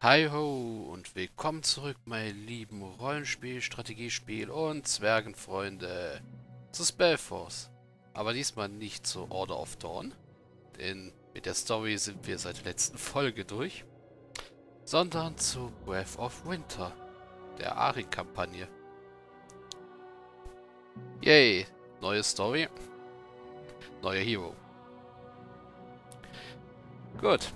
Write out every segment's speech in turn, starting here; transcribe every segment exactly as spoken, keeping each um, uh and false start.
Hi ho und willkommen zurück, meine lieben Rollenspiel, Strategiespiel und Zwergenfreunde zu Spellforce. Aber diesmal nicht zu Order of Dawn, denn mit der Story sind wir seit der letzten Folge durch, sondern zu Breath of Winter, der Ari-Kampagne. Yay, neue Story, neuer Hero. Gut.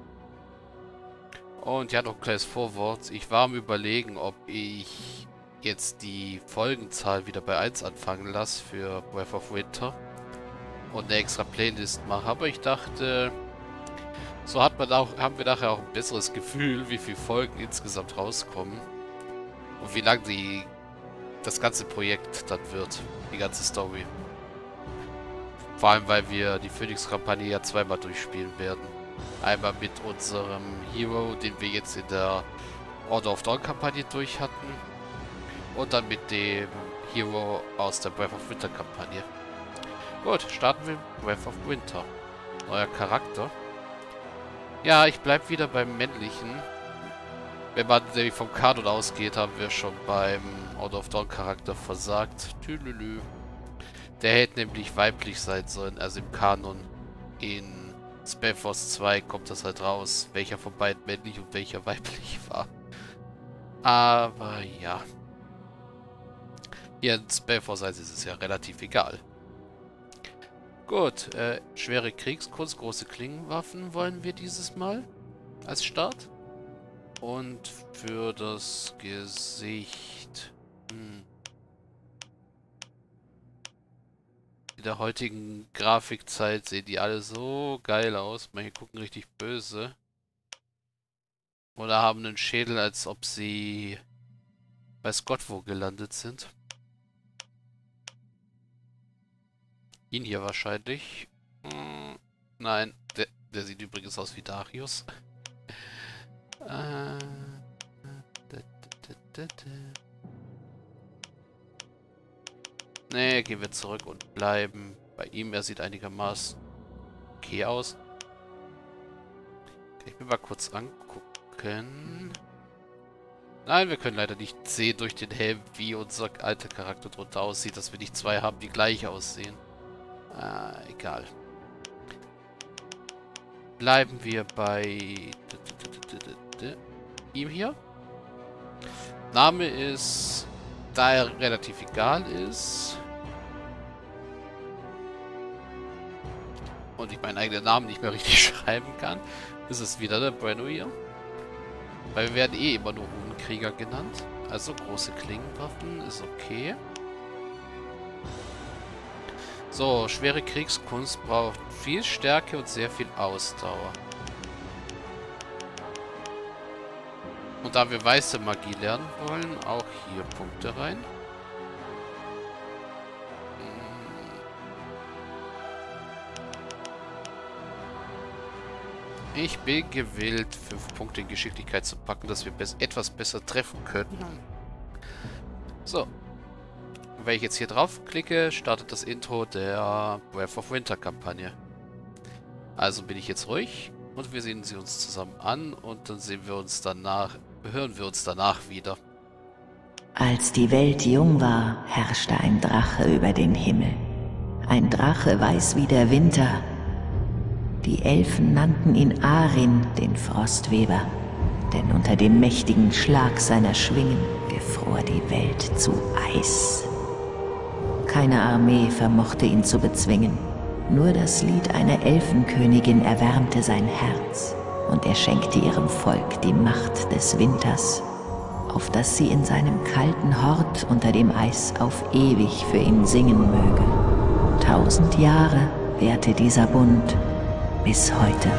Und ja, noch ein kleines Vorwort. Ich war am Überlegen, ob ich jetzt die Folgenzahl wieder bei eins anfangen lasse für Breath of Winter und eine extra Playlist mache. Aber ich dachte, so hat man auch, haben wir nachher auch ein besseres Gefühl, wie viele Folgen insgesamt rauskommen und wie lang die das ganze Projekt dann wird, die ganze Story. Vor allem, weil wir die Phoenix-Kampagne ja zweimal durchspielen werden. Einmal mit unserem Hero, den wir jetzt in der Order of Dawn Kampagne durch hatten. Und dann mit dem Hero aus der Breath of Winter Kampagne. Gut, starten wir mit Breath of Winter. Neuer Charakter. Ja, ich bleib wieder beim männlichen. Wenn man nämlich vom Kanon ausgeht, haben wir schon beim Order of Dawn Charakter versagt. Tülülü. Der hätte nämlich weiblich sein sollen, also im Kanon. In Spellforce zwei kommt das halt raus, welcher von beiden männlich und welcher weiblich war. Aber ja. Hier in Spellforce eins ist es ja relativ egal. Gut, äh, schwere Kriegskunst, große Klingenwaffen wollen wir dieses Mal als Start. Und für das Gesicht... Hm. In der heutigen Grafikzeit sehen die alle so geil aus. Manche gucken richtig böse. Oder haben einen Schädel, als ob sie weiß Gott wo gelandet sind. Ihn hier wahrscheinlich. Hm, nein, der, der sieht übrigens aus wie Darius. äh, da, da, da, da, da. Ne, gehen wir zurück und bleiben bei ihm. Er sieht einigermaßen okay aus. Kann ich mir mal kurz angucken. Nein, wir können leider nicht sehen durch den Helm, wie unser alter Charakter drunter aussieht, dass wir nicht zwei haben, die gleich aussehen. Ah, egal. Bleiben wir bei ihm hier. Name ist, da er relativ egal ist und ich meinen eigenen Namen nicht mehr richtig schreiben kann, ist es wieder der Brenno hier. Weil wir werden eh immer nur Runenkrieger genannt. Also große Klingenwaffen ist okay. So, schwere Kriegskunst braucht viel Stärke und sehr viel Ausdauer. Und da wir weiße Magie lernen wollen, auch hier Punkte rein. Ich bin gewillt, fünf Punkte in Geschicklichkeit zu packen, dass wir be- etwas besser treffen können. So. Wenn ich jetzt hier drauf klicke, startet das Intro der Breath of Winter Kampagne. Also bin ich jetzt ruhig und wir sehen sie uns zusammen an und dann sehen wir uns danach, hören wir uns danach wieder. Als die Welt jung war, herrschte ein Drache über den Himmel. Ein Drache weiß wie der Winter. Die Elfen nannten ihn Arin, den Frostweber, denn unter dem mächtigen Schlag seiner Schwingen gefror die Welt zu Eis. Keine Armee vermochte ihn zu bezwingen. Nur das Lied einer Elfenkönigin erwärmte sein Herz und er schenkte ihrem Volk die Macht des Winters, auf dass sie in seinem kalten Hort unter dem Eis auf ewig für ihn singen möge. Tausend Jahre währte dieser Bund bis heute.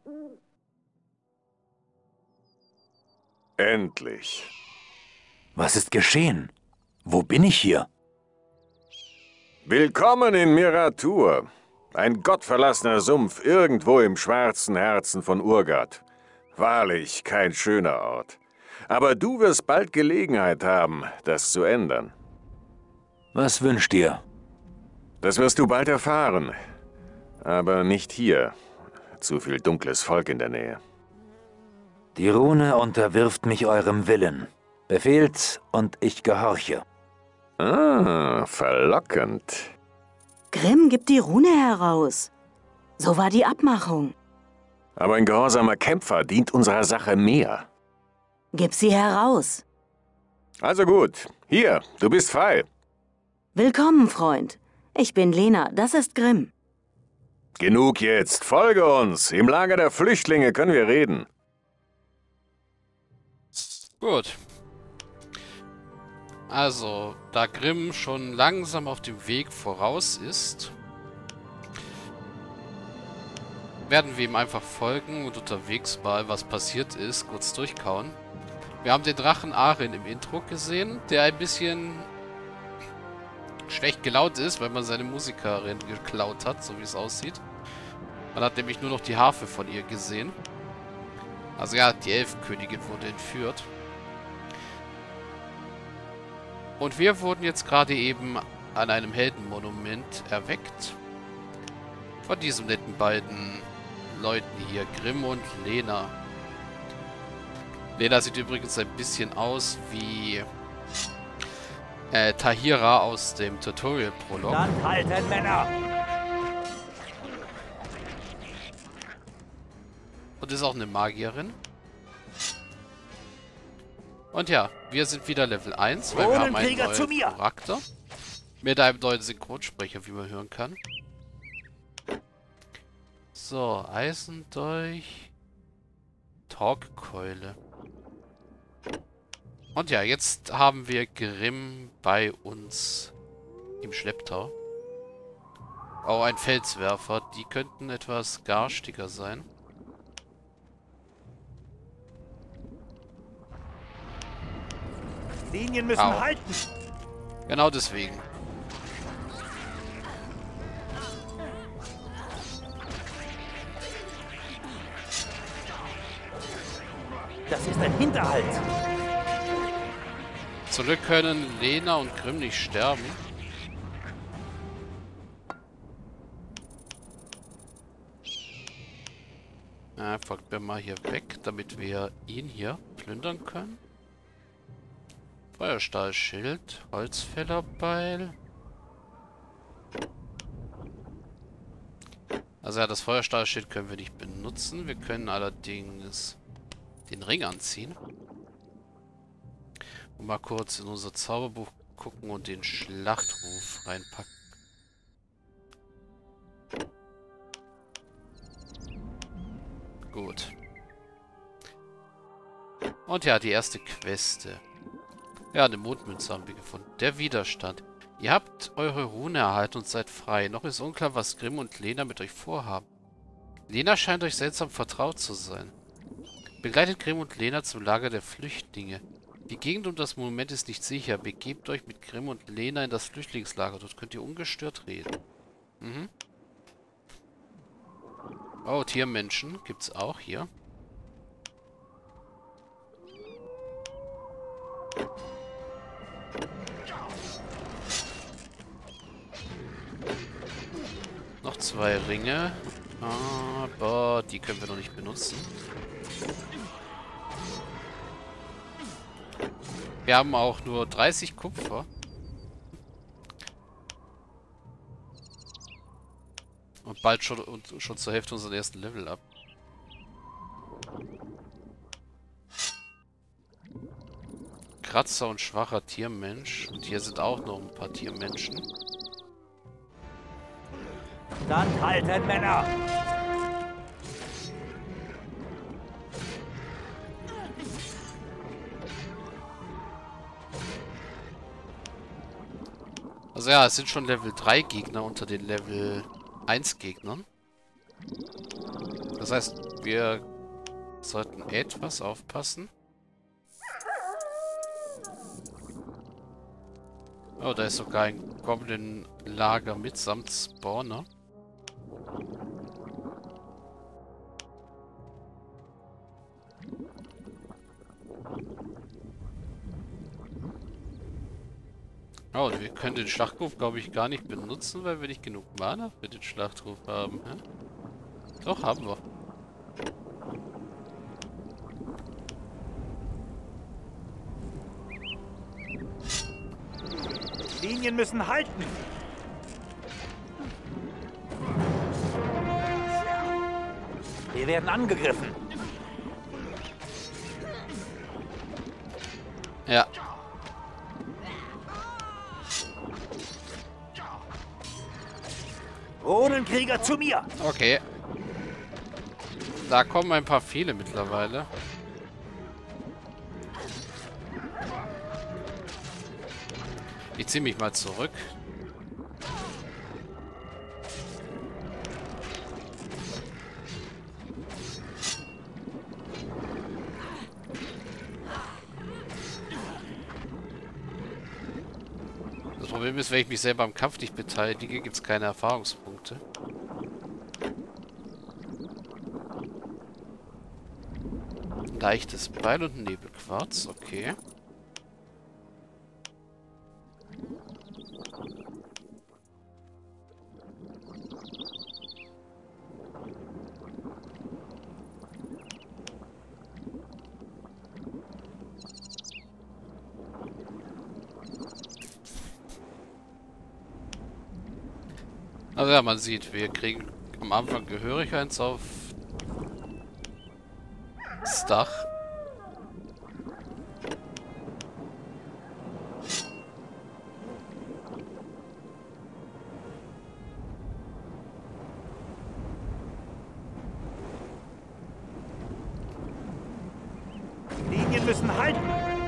Endlich. Was ist geschehen? Wo bin ich hier? Willkommen in Miratur. Ein gottverlassener Sumpf irgendwo im schwarzen Herzen von Urgat. Wahrlich kein schöner Ort. Aber du wirst bald Gelegenheit haben, das zu ändern. Was wünscht ihr? Das wirst du bald erfahren. Aber nicht hier. Zu viel dunkles Volk in der Nähe. Die Rune unterwirft mich eurem Willen. Befehlt und ich gehorche. Ah, verlockend. Grimm gibt die Rune heraus. So war die Abmachung. Aber ein gehorsamer Kämpfer dient unserer Sache mehr. Gib sie heraus. Also gut, hier, du bist frei. Willkommen, Freund. Ich bin Lena, das ist Grimm. Genug jetzt, folge uns. Im Lager der Flüchtlinge können wir reden. Gut. Also, da Grimm schon langsam auf dem Weg voraus ist, werden wir ihm einfach folgen und unterwegs mal, was passiert ist, kurz durchkauen. Wir haben den Drachen Arin im Intro gesehen, der ein bisschen schlecht gelaunt ist, weil man seine Musikerin geklaut hat, so wie es aussieht. Man hat nämlich nur noch die Harfe von ihr gesehen. Also ja, die Elfenkönigin wurde entführt. Und wir wurden jetzt gerade eben an einem Heldenmonument erweckt. Von diesen netten beiden Leuten hier, Grimm und Lena. Lena sieht übrigens ein bisschen aus wie äh, Tahira aus dem Tutorial-Prolog. Dann halten, Männer! Und ist auch eine Magierin. Und ja, wir sind wieder Level eins, weil wir haben einen neuen Charakter. Mit einem neuen Synchronsprecher, wie man hören kann. So, Eisendolch. Talkkeule. Und ja, jetzt haben wir Grimm bei uns im Schlepptau. Auch ein Felswerfer. Die könnten etwas garstiger sein. Linien müssen Au. halten! Genau deswegen. Das ist ein Hinterhalt! Zum Glück können Lena und Grimm nicht sterben. Ja, folgt mir mal hier weg, damit wir ihn hier plündern können. Feuerstahlschild, Holzfällerbeil. Also ja, das Feuerstahlschild können wir nicht benutzen. Wir können allerdings den Ring anziehen. Und mal kurz in unser Zauberbuch gucken und den Schlachtruf reinpacken. Gut. Und ja, die erste Queste. Ja, eine Mondmünze haben wir gefunden. Der Widerstand. Ihr habt eure Rune erhalten und seid frei. Noch ist unklar, was Grimm und Lena mit euch vorhaben. Lena scheint euch seltsam vertraut zu sein. Begleitet Grimm und Lena zum Lager der Flüchtlinge. Die Gegend um das Monument ist nicht sicher. Begebt euch mit Grimm und Lena in das Flüchtlingslager. Dort könnt ihr ungestört reden. Mhm. Oh, Tiermenschen gibt's auch hier. Noch zwei Ringe. Aber die können wir noch nicht benutzen. Wir haben auch nur dreißig Kupfer. Und bald schon, und schon zur Hälfte unseren ersten Level ab. Kratzer und schwacher Tiermensch. Und hier sind auch noch ein paar Tiermenschen. Dann halten, Männer! Also ja, es sind schon Level drei Gegner unter den Level eins Gegnern. Das Das heißt, wir sollten etwas aufpassen. Oh, da ist sogar ein Goblin-Lager mitsamt Spawner. Oh, wir können den Schlachtruf, glaube ich, gar nicht benutzen, weil wir nicht genug Mana für den Schlachtruf haben. Hä? Doch, haben wir. Linien müssen halten. Wir werden angegriffen. Ja. Runenkrieger zu mir. Okay. Da kommen ein paar viele mittlerweile. Ich ziehe mich mal zurück. Das Problem ist, wenn ich mich selber am Kampf nicht beteilige, gibt es keine Erfahrungspunkte. Leichtes Beil und Nebelquarz, okay. Also ja, man sieht, wir kriegen am Anfang gehörig eins auf das Dach. Linien müssen halten.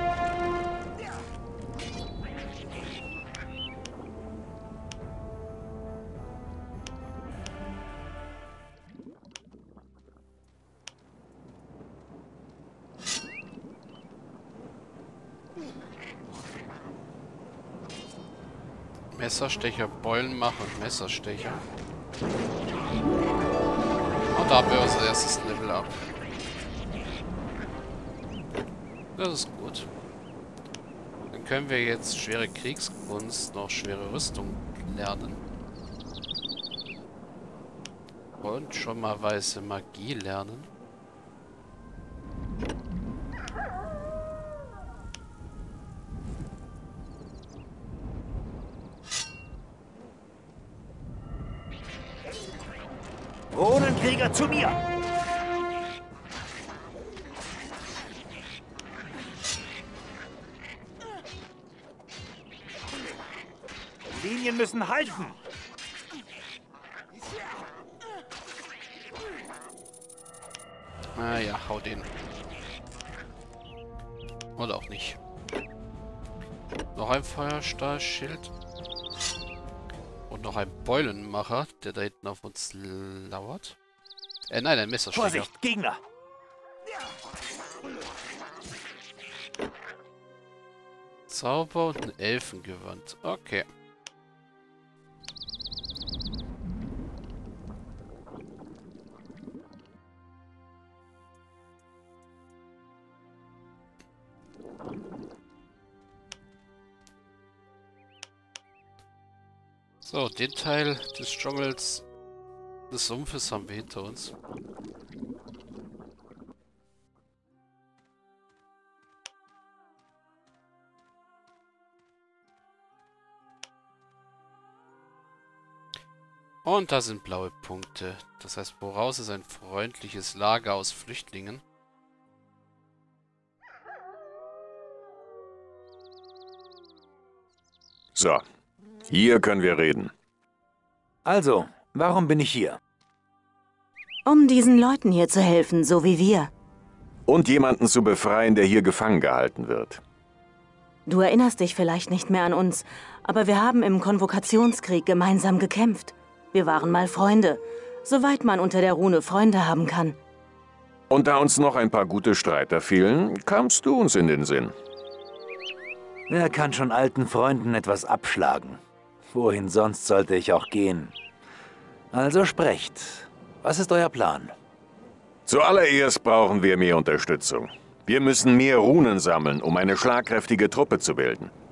Messerstecher, Beulenmacher und Messerstecher. Und da haben wir unser erstes Level up. Das ist gut. Dann können wir jetzt schwere Kriegskunst, noch schwere Rüstung lernen. Und schon mal weiße Magie lernen. Runenkrieger zu mir. Linien müssen halten. Ah ja, hau den. Oder auch nicht. Noch ein Feuerstahlschild. Und noch ein Beulenmacher, der da hinten auf uns lauert. Äh, nein, ein Messerstecher. Vorsicht, Gegner. Zauber und ein Elfengewand. Okay. So, den Teil des Dschungels, des Sumpfes haben wir hinter uns. Und da sind blaue Punkte. Das heißt, woraus ist ein freundliches Lager aus Flüchtlingen? So, hier können wir reden. Also, warum bin ich hier? Um diesen Leuten hier zu helfen, so wie wir. Und jemanden zu befreien, der hier gefangen gehalten wird. Du erinnerst dich vielleicht nicht mehr an uns, aber wir haben im Konvokationskrieg gemeinsam gekämpft. Wir waren mal Freunde. Soweit man unter der Rune Freunde haben kann. Und da uns noch ein paar gute Streiter fehlen, kamst du uns in den Sinn. Wer kann schon alten Freunden etwas abschlagen? Wohin sonst sollte ich auch gehen? Also sprecht. Was ist euer Plan? Zuallererst brauchen wir mehr Unterstützung. Wir müssen mehr Runen sammeln, um eine schlagkräftige Truppe zu bilden.